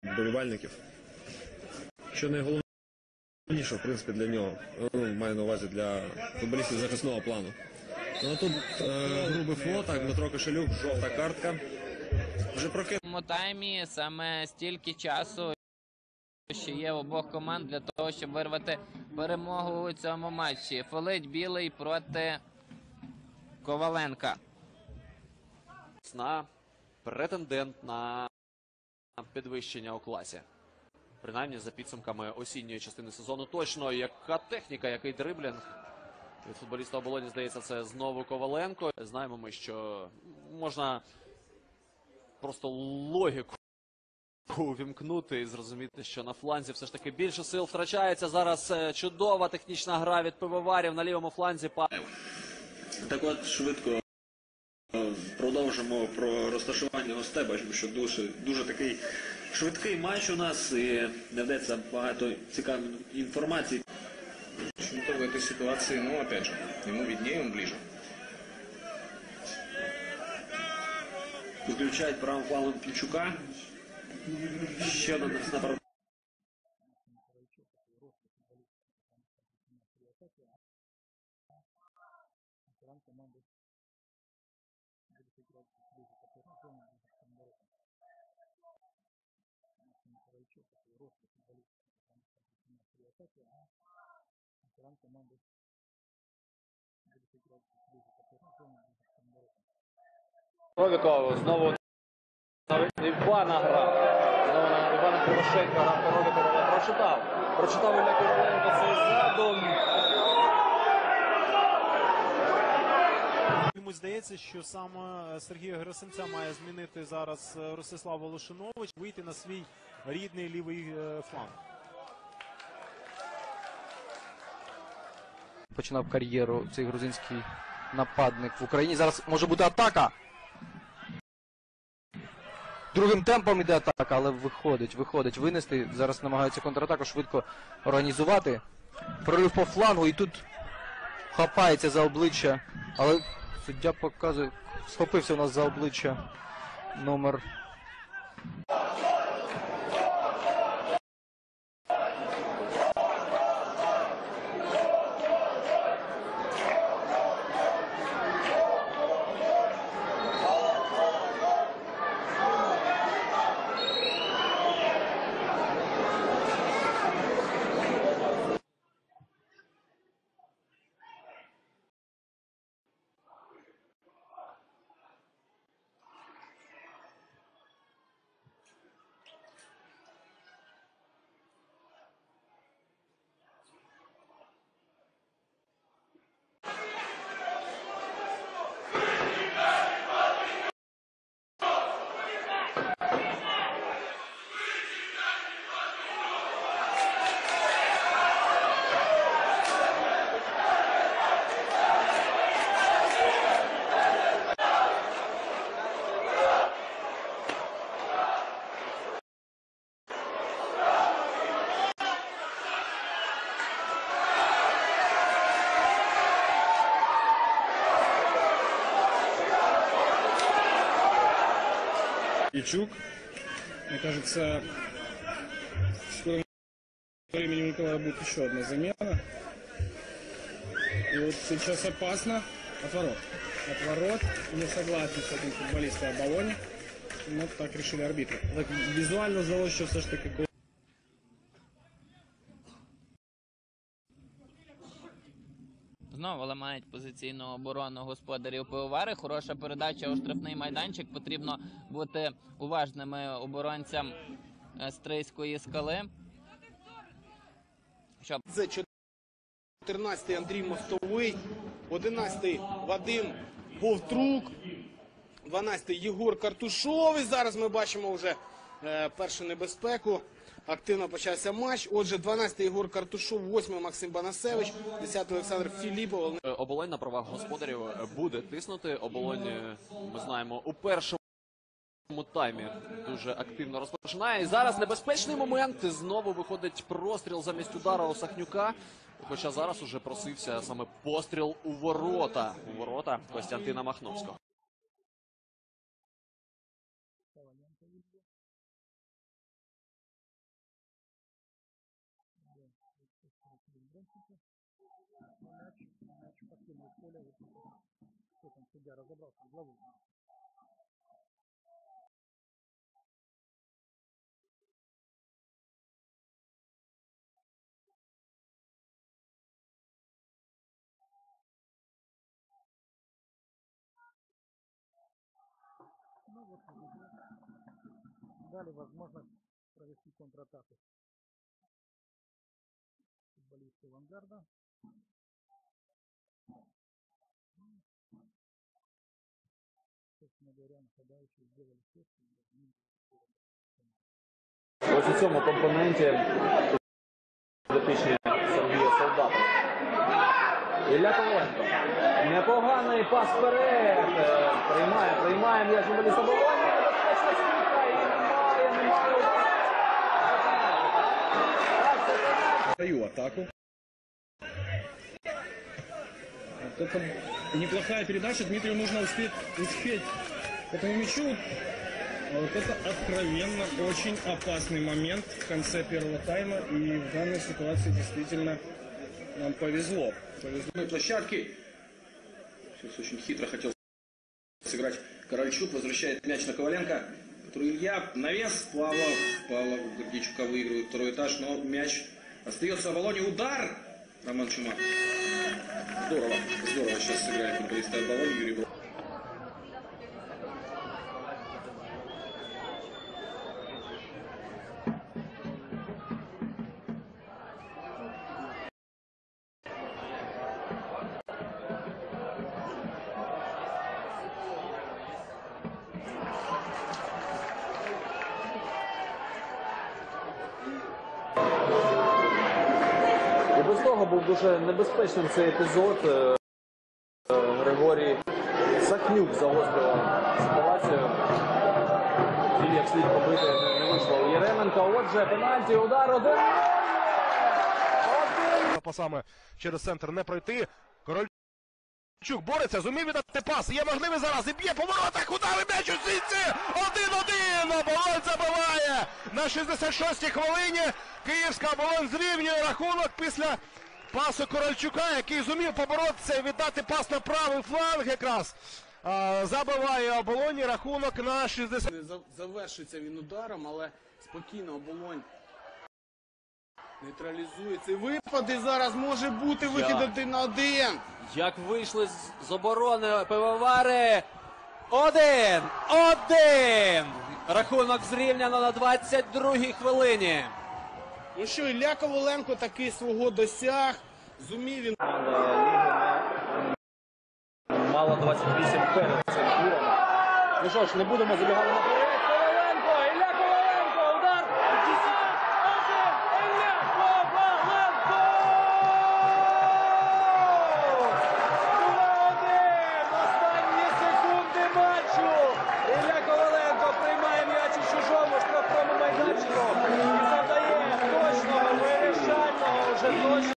вболівальників. Що найголовніше, в принципі, для нього, маю на увазі для футболістів захисного плану. Ну, тут грубий флот, так, Дмитро Кошелюк, жовта картка. Вже В цьому таймі саме стільки часу, що є в обох команд для того, щоб вирвати перемогу у цьому матчі. Фолить білий проти Коваленка. Претендент на підвищення у класі. Принаймні, за підсумками осінньої частини сезону. Точно, яка техніка, який дриблінг. Від футболіста Оболоні, здається, це знову Коваленко. Знаємо ми, що можна просто логіку увімкнути і зрозуміти, що на фланзі все ж таки більше сил втрачається. Зараз чудова технічна гра від пивоварів на лівому фланзі. Так от, швидко продовжимо про розташування гостей. Бачимо, що дуже такий швидкий матч у нас і не вдається багато цікавої інформації. Почему-то в этой ситуации, ну, опять же, ему виднее, он ближе. Підключають правим флангом Пільчука. Ще одна напад. Ровіков знову на Івана грав. Знову на Івана Кривошенка грав по Ровікову. Прочитав Ілля Коваленко цей задум. Йому здається, що саме Сергія Герасимця має змінити зараз Ростислав Волошинович, вийти на свій рідний лівий фланг. Починав кар'єру цей грузинський нападник в Україні. Зараз може бути атака. Другим темпом іде атака, але виходить винести. Зараз намагаються контратаку швидко організувати. Прорив по флангу і тут хапається за обличчя. Але суддя показує, схопився у нас за обличчя номер. Ильчук. Мне кажется, в скором времени у Николая будет еще одна замена. И вот сейчас опасно. Отворот. Не согласен с этим футболистом Оболони. Но так решили арбитры. Так візуально здалося, що все ж таки Знову ламають позиційну оборону господарів пивовари. Хороша передача у штрафний майданчик. Потрібно бути уважними оборонцям Стрийської скали. Це 14-й Андрій Мостовий, 11-й Вадим Повтрук, 12-й Єгор Картушов. І зараз ми бачимо вже першу небезпеку. Активно почався матч. Отже, 12-й Єгор Картушов, 8-й Максим Банасевич, 10-й Олександр Філіпов. Оболонь на правах господарів буде тиснути. Оболонь, ми знаємо, у першому таймі дуже активно розпочинає. І зараз небезпечний момент. Знову виходить простріл замість удара у Сахнюка. Хоча зараз уже просився саме постріл у ворота. У ворота Костянтина Махновського. Дали возможность провести контратаку футболисты «Авангарда». Собственно говоря, нападающие сделали все, что они. Ось у цьому компоненті дотичні Сергія Солдата. Ілля Коваленко. Непоганий пас вперед. Приймає м'яч футболіста Болоні. Небезпечна стійка і немає удару. Свою атаку. Вот это неплохая передача. Дмитрию нужно успеть к этому мячу. А вот это откровенно очень опасный момент в конце первого тайма. И в данной ситуации действительно нам повезло. Площадки. Сейчас очень хитро хотел сыграть Корольчук. Возвращает мяч на Коваленко. Который Илья навес. Павлов Гордейчука выигрывает второй этаж. Но мяч остается в Оболоне. Удар. Роман Чумак. Здорово сейчас сыграет футболист Оболони Юрий Брод. І без того був дуже небезпечним цей епізод. Григорій Сахнюк загострив ситуацію. Він як слід побити не вийшло у Єременка. Отже, пенальті, удар, 1-0. Пасами через центр не пройти. Корольчук бореться, зумів віддати пас. Є можливість зараз і б'є по воротах. Удар і м'яч у сітці. 1-1. Оболонь забиває. На 66-й хвилині Київська Оболонь зрівнює рахунок після пасу Корольчука, який зумів поборотися і віддати пас на правий фланг якраз. Забиває Оболоні рахунок на 60. Завершується він ударом, але спокійно Оболонь нейтралізує цей випад. І зараз може бути вихід 1-1. Як вийшли з оборони пивовари. 1-1. Рахунок зрівняно на 22-й хвилині. Ну що, Ілля Коваленко таки свого досяг. Зумів він. Мало 28 перед цим туром. Ну що ж, не будемо забігати наперед. Коваленко! Ілля Коваленко! Удар! 1-1! Ілля Коваленко! 2-1! Останні секунди матчу! Ілля Коваленко приймає м'яч у чужому штрафному майданчику і завдає точного, вирішального, вже точно.